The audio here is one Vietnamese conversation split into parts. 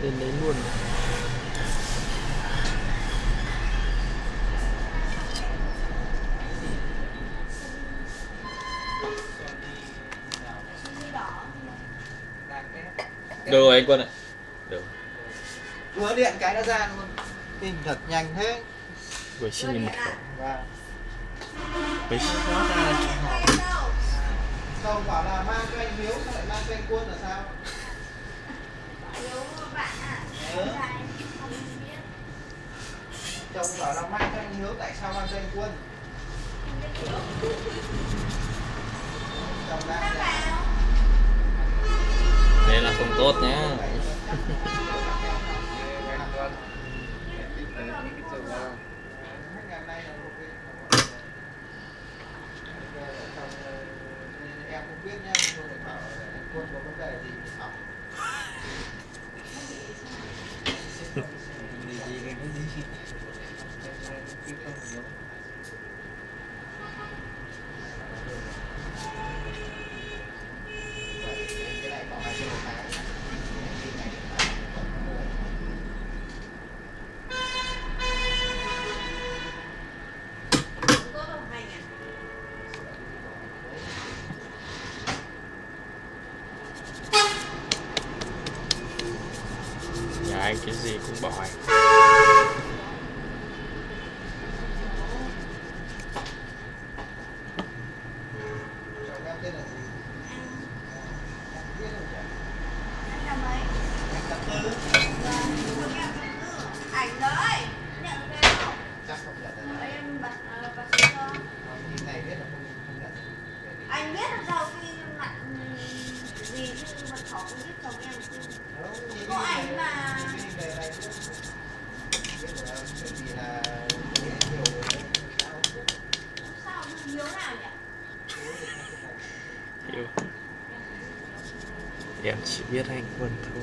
lên đấy luôn. Được rồi anh Quân ạ. Được. Vừa điện cái đã ra luôn. Kinh thật nhanh thế. Vừa xin đi mật khẩu. Vâng. Mấy Chồng bảo là mang cho anh Hiếu, sao lại mang cho anh Quân là sao? Hiếu bạn à? Không biết. Chồng bảo là mang cho anh Hiếu, tại sao mang cho anh Quân? Chồng đang vào. Đây là không tốt nhá. em không biết nhá, tôi phải bảo anh Quân có vấn đề gì thì học. Cái này bảo hành cho một tháng. Có đồng hành à? nhà anh cái gì cũng bảo hành. Chồng em tên là gì? Em biết không nhỉ? Anh làm mấy? Anh Tập Tư. Vâng, em ảnh đấy. Nhận cái không? Chắc không nhận được. Em bật xuống cho. Nhìn này biết là không nhận. Anh biết làm sao khi mặt gì chứ mật khẩu không biết chồng em chứ. Có ảnh mà. Sao Hiếu nào nhỉ? Hiểu. Em chỉ biết anh Quân thôi.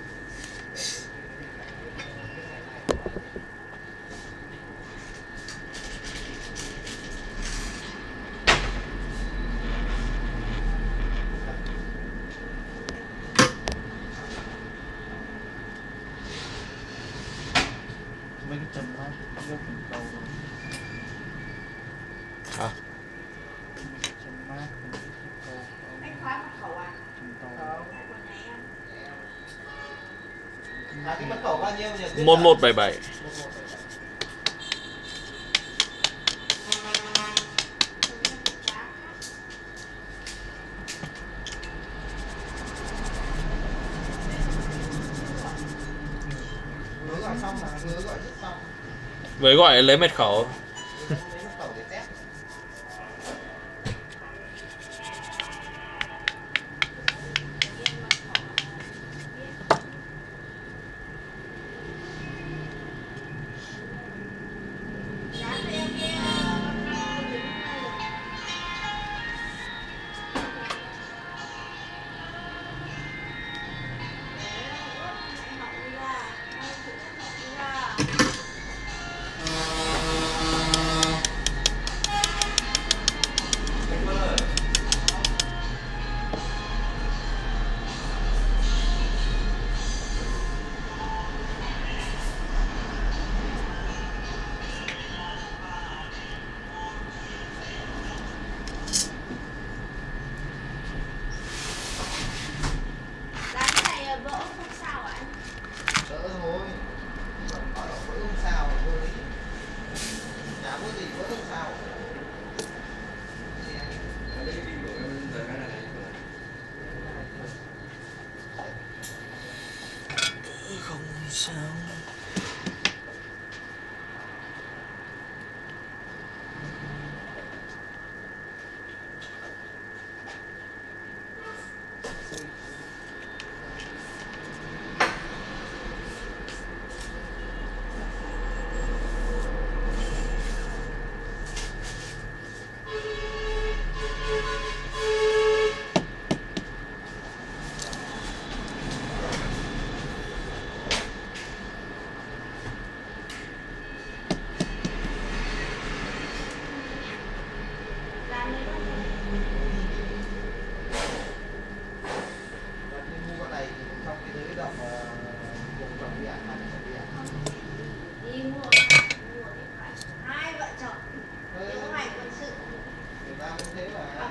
Mấy cái chân mát vô cùng cầu rồi. Hả? Chân mát cùng cái cầu. Anh khóa mật khẩu à? Không. Tại của nhà em. Cái mật khẩu bao nhiêu nhỉ? 1177. Hứa gọi xong là hứa gọi rất xong. Với gọi lấy mật khẩu. Lấy mật khẩu để test. Đỡ thôi. Còn bảo là vỡ không sao vô lý. Chả có gì vỡ không sao. Không sao. cũng thế mà.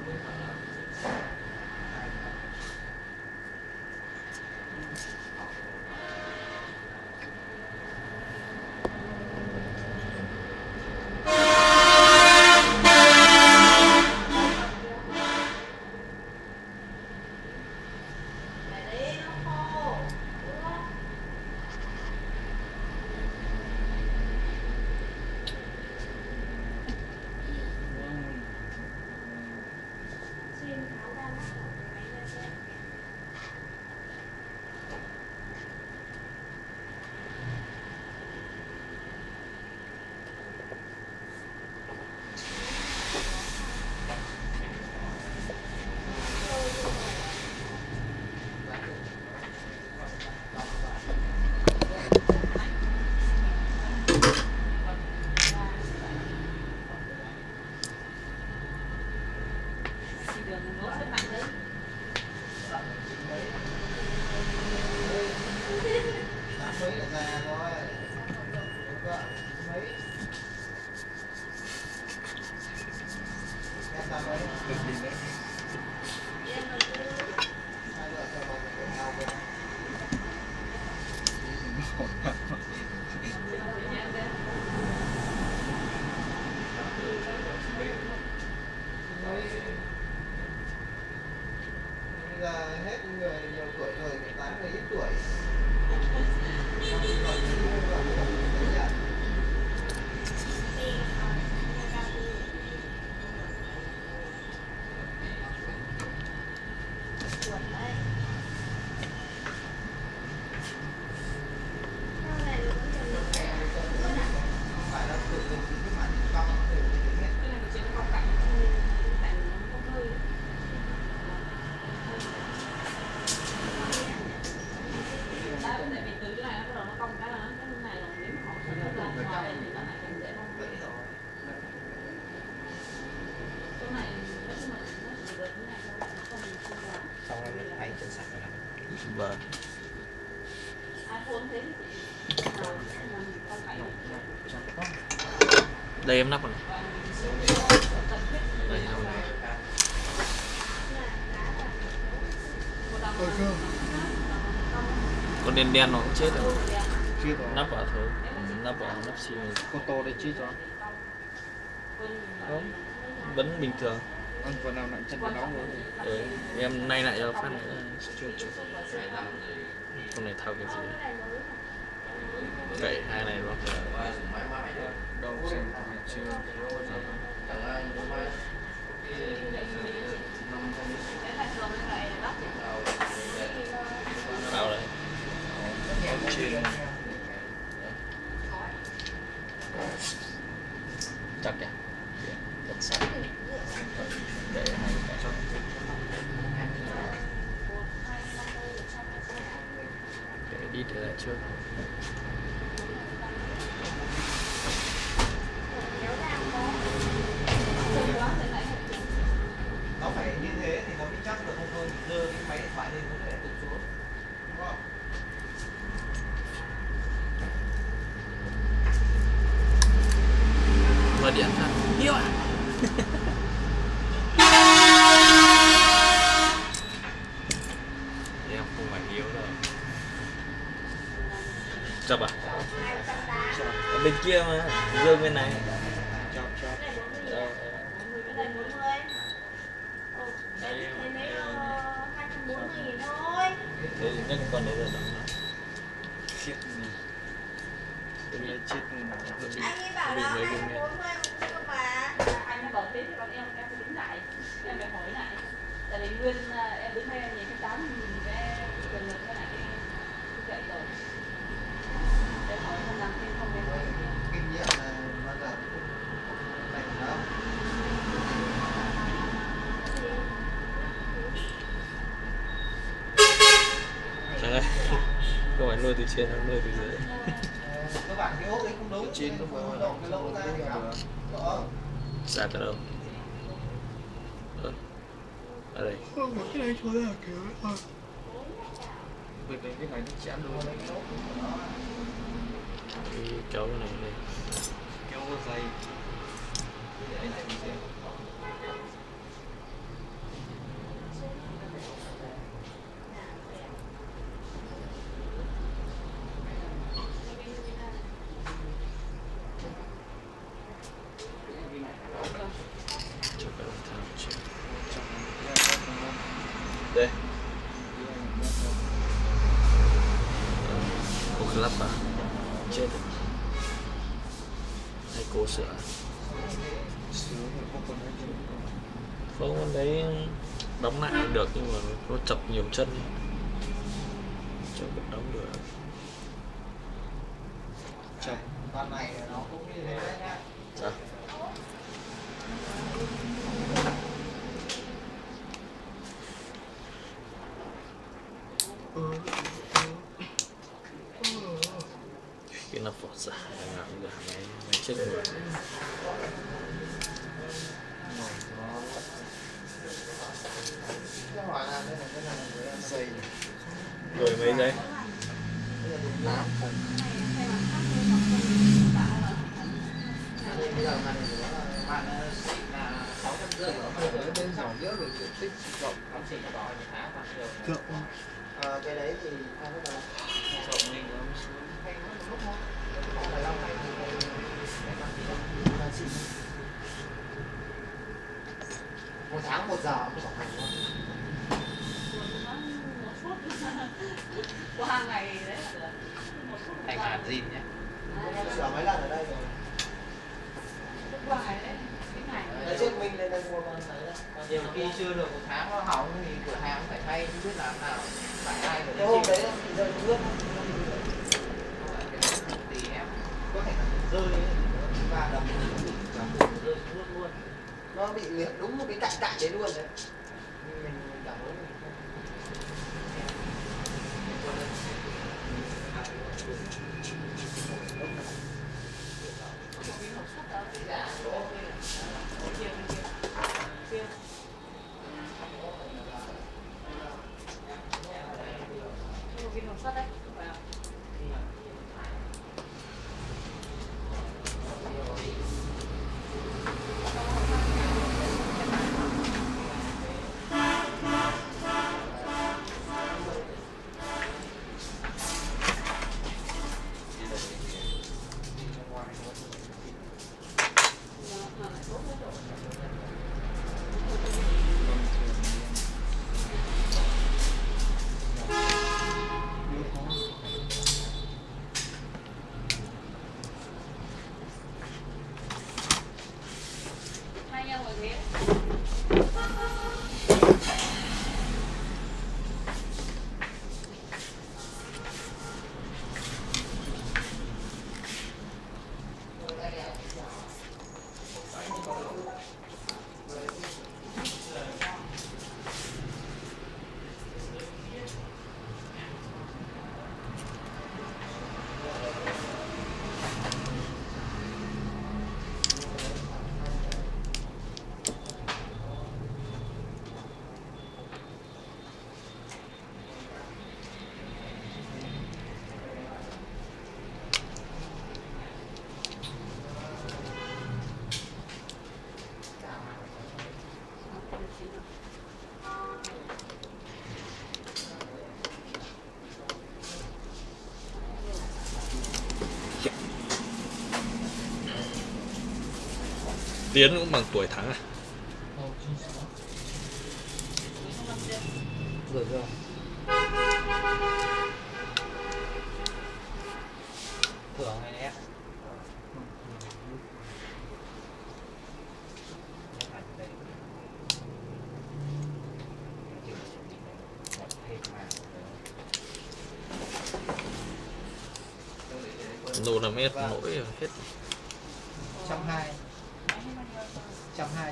Bây giờ hết người nhiều tuổi rồi, phải bán người ít tuổi. Vâng. Đây em nắp rồi. Đây nắp này. Con đen đen nó cũng chết rồi. Nắp vào thôi. Nắp vào nắp xi này. Con to đây chết cho. Không. Vẫn bình thường. Anh phần nào nặng chân nó nóng rồi. Em nay lại cho phát nữa. Con này thao cái gì? Cậy hai này luôn. Đâu xem chưa. Bao đấy. Trên. Chắc kìa. Cẩn sẵn. Để hai cái cho. Để đi thế lại trước. Nó phải như thế thì nó mới chắc được, không thôi thì dơ cái máy điện thoại lên nó sẽ tụt xuống, đúng không? Mở điện ra. Hiếu à? Em không phải Hiếu đâu. Chập à? Ở bên kia mà, Dương bên này. Chọc. Cái này 40. Đấy mấy 240.000 thôi. Thế thì nhắc con đấy rồi đó. Chết này. Tôi lấy chết Anh ấy bảo là 240 cơ mà. Anh nó bảo thế thì bọn em phải tính lại, em phải hỏi lại. Tại vì nguyên em đứng đây em nhìn cái 8.000 cái trường lực cái này chạy rồi. Em hỏi không làm thêm không em hỏi. Kinh nghiệm là bao giờ cũng thành đâu. Trời ơi. Không phải nuôi từ trên, nó nuôi từ dưới. Các bạn cái ốp đấy không đúng. trên nó không độ cái lỗ ra thì không. Đó. Ra từ đâu? Ở đây. Không, cái này thôi là kiểu thôi. Việc này cái này nó chém luôn. Kéo cái này lên. Kéo dây. Để anh xem. Không, con đấy đóng lại được nhưng mà nó chập nhiều chân, chưa được đóng được. Chập con này nó cũng như thế đấy nhá. Sao? Cái nó phọt ra làm được máy chết người. Cái hỏi làm đây là cái này là dây Rồi mấy giây? 8 phút. Bây giờ màn của màn xịn là 650 ở bên dòng giữa rồi diện tích rộng cắm xịn nó đòi thì khá khoảng nhiều. Cái đấy thì không biết là rộng mình nó xuống hay nó lúc thôi. Không phải lâu hay thì xịn. 1 tháng 1 giờ mới bảo hành thôi. Qua ngày đấy là Thành hạt zin nhé. Sửa mấy lần ở đây rồi. qua ngày đấy cái ngày Đấy, trước mình lên đây mua con đấy đấy. Nhiều khi chưa được 1 tháng nó hỏng thì cửa hàng phải thay, không biết làm nào. Phải ai rồi. Cái hôm đấy thì rơi nước. Thì em có thể là rơi và đầm rơi xuống nước luôn. Nó bị liệt đúng một cái cạnh cạnh đấy luôn đấy. Mình cảm thấy mình viên hồng sắt đấy, phải không? Hai nhau ngồi ghế. Tiến cũng bằng tuổi Thắng à? rồi rồi. Thưởng này nè. Nô là mét mỗi hết. 120. 120.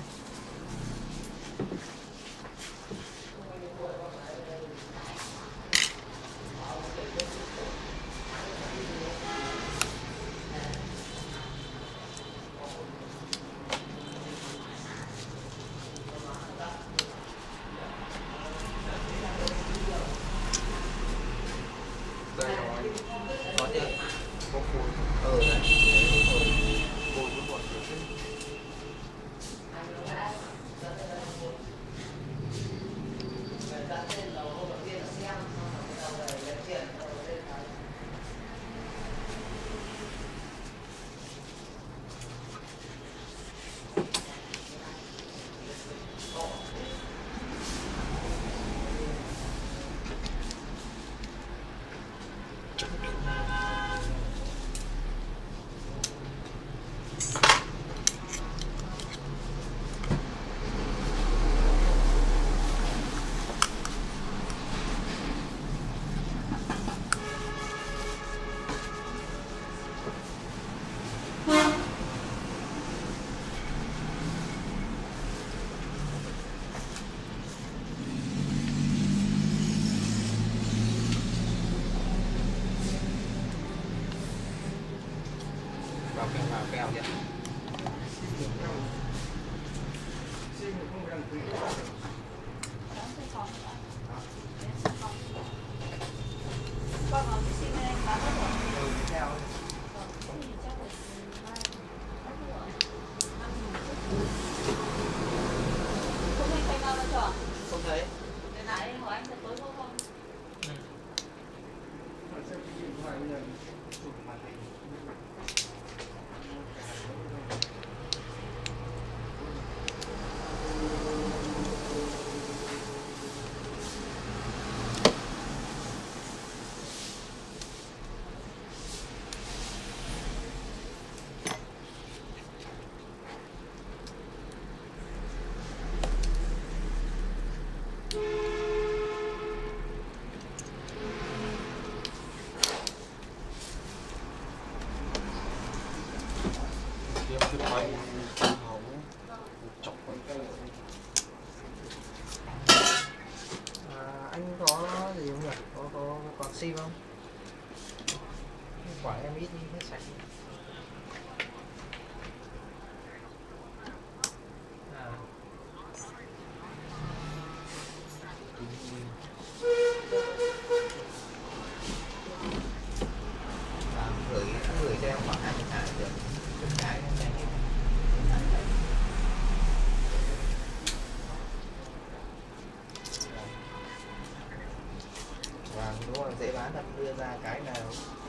Đây rồi. Có chưa? Có phun. Đấy. Phun với bọn còn? Không thấy. Để lại hỏi anh sẽ tối vô không? cái quay hậu chọc vào cái anh có gì không nhỉ? Có còn sim không? Quả em ít hết sạch. Gửi cho em khoảng 20 tháng được. Cái này và đúng rồi, dễ bán thật, đưa ra cái nào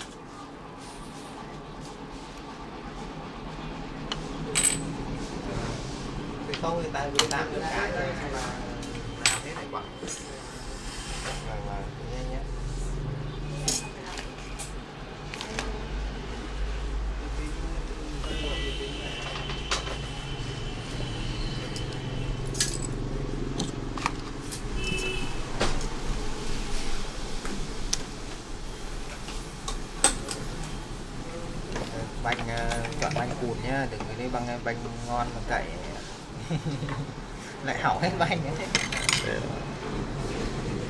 thì không người ta đưa tám cái rồi xong là làm hết này quảng và nhanh nhé. Bánh chọn bánh cùn nhá, đừng lấy bánh ngon mà cậy lại hỏng hết bánh ấy.